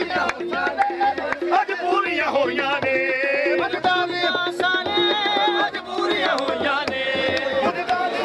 अज पूरियां होइयां ने मजदा दी आसां ने अज पूरियां होइयां ने मजदा दी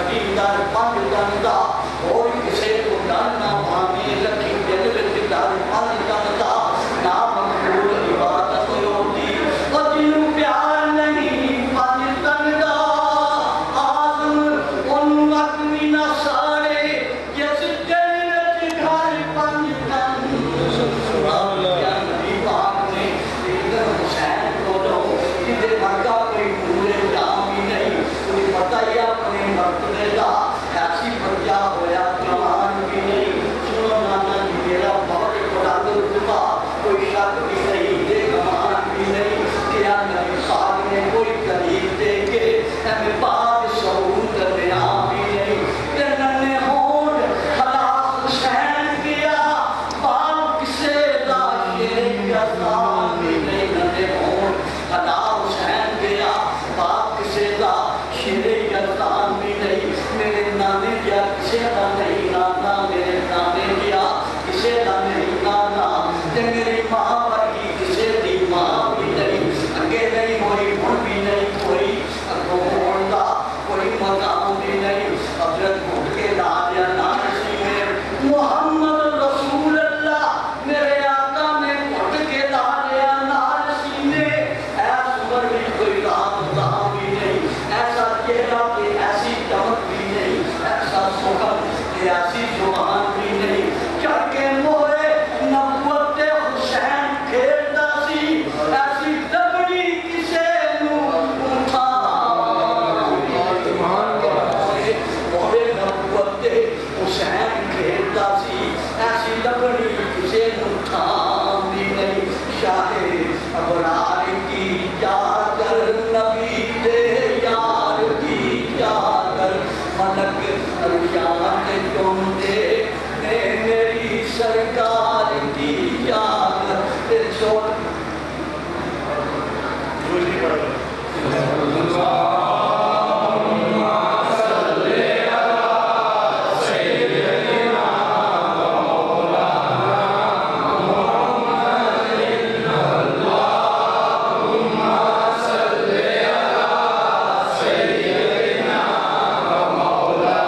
दर पंज टन का और किसी को डर ना भावे रखी दिल विच डर पंज टन का ना मकबूल इबादत होती और जिन्हों प्यार नहीं पंज टन का आदम उन वक्त भी ना साड़े जिस दिल विच घर पंज टन नबी पाक ने इधर हुसैन को लो जिदे वर्गा कोई पूरे जाम भी नहीं कोई पता ही अपने मर्तबे का ऐसी बच्चा होया कमान भी नहीं सुनो नाना जी मेरा बहुत बड़ा दुर्गा कोई शक भी नहीं दे कमान भी नहीं क्या नबी पाक ने कोई करीब दे के हमें बाद शऊर दया भी नहीं नन्हे होंठ खलास हुसैन किया बाप किसे दा शेर गज़ान भी नहीं नन्हे होंठ खलास हुसैन किया बाप किसे दा शेर गज़ान भी नहीं मेरे नाने क्या किसे दा नहीं नाना मेरे नाने क्या किसे दा नहीं नाना ते मेरी माँ वर्गी किसे दी माँ भी नहीं अगे नहीं होई हुण भी नहीं कोई अगों होण दा कोई मकाम भी नहीं अबरत घुट के ला दिया नाम सीने मोहम्मद रसूल अल्लाह मेरे आका ने घुट के ला दिया नाम सीने ऐसा उम्र भी कोई रात दाम भी नहीं ऐसा चेहरा के ऐसी चमक भी नहीं ऐसा सुखम ऐसी जुबान भी नहीं चढ़ के मोहरे नबुवत हुसैन खेलता सी ऐसी दबड़ी किसे नू उठा मोहरे नबुवत हुसैन खेलता सी ऐसी दबड़ी किसे नू उठा भी नहीं शाहे अबरार की जाकर नबी दे यार की जाकर मलक अरशान तुम दे ने मेरी सरकार की जाकर तेरे छोड़ मौला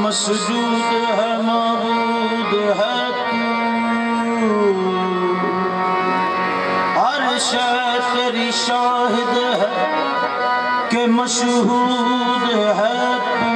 मसजूद है माबूद है तू, हर शय तेरी शाहिद है कि मशहूद है तू।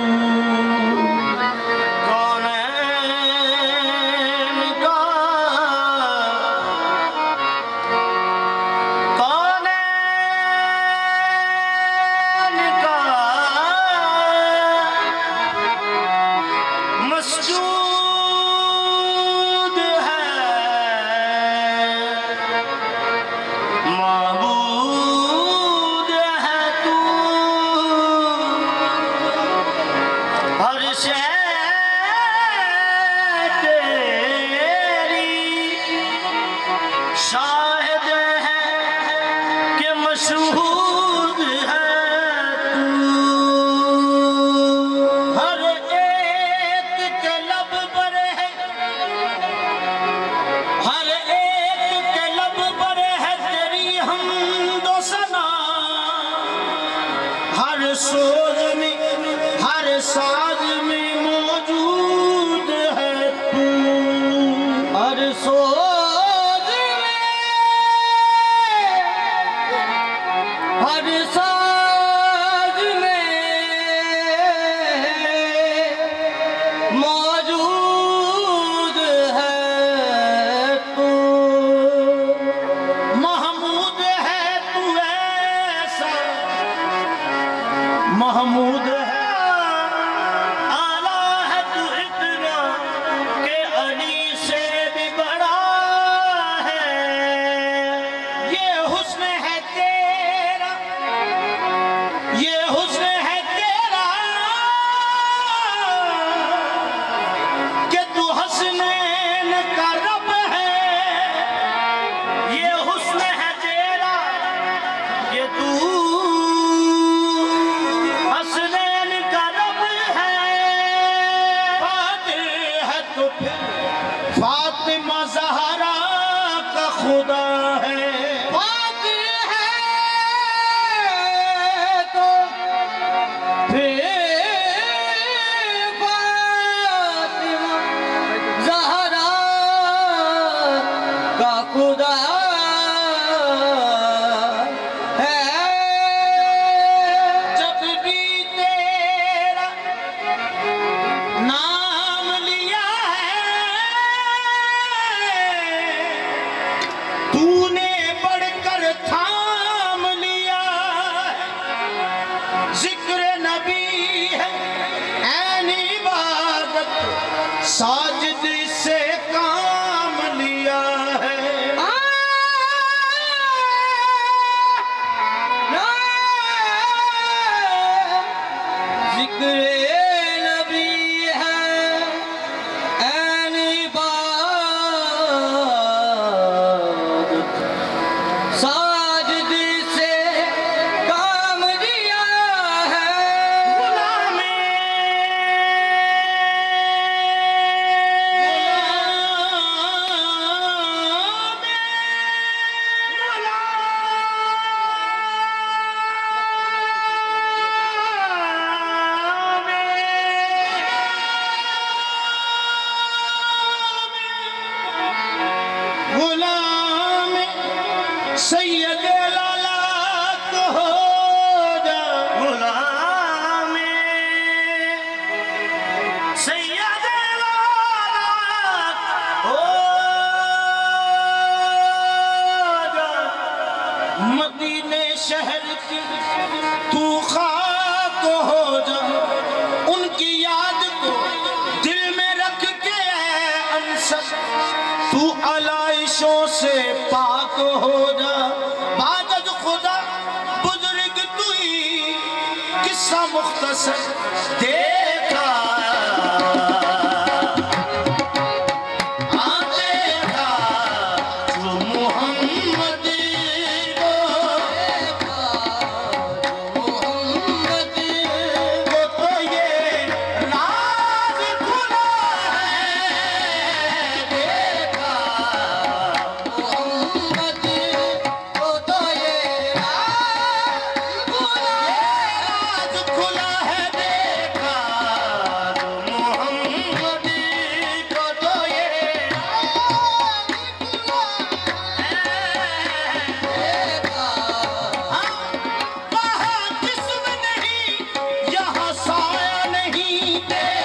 महमूद है आला है तू इतना के अली से भी बड़ा है। ये हुस्न है तेरा, ये हुस्न है तेरा कि तू हसनैन का रब है। ये हुस्न है तेरा कि तू फातिमा ज़हरा का खुदा है। फातिमा है तो फिर फातिमा ज़हरा का खुदा है। जब भी तेरा नाम लिया तूने बढ़कर थाम लिया। जिक्र नबी है ऐन इबादत, साजिद से काम लिया है। जिक्र नबी है ऐन साजिद से काम लिया है। गुलाम सैयद लाला तो हो जा, गुलाम सैयद लाला हो जा। मदीने शहर की तू खाक हो जा, उनकी याद को दिल में रख के अंसर तू अलाइशों से पाक हो जा। बादल खुदा बुजुर्ग तू ही किस्सा मुख्तसर देखा, देखा जो मोहम्मद को, मोहम्मद को तो ये राज खुला है। देखा मोहम्मद को तो ये राज खुला है। देखा ने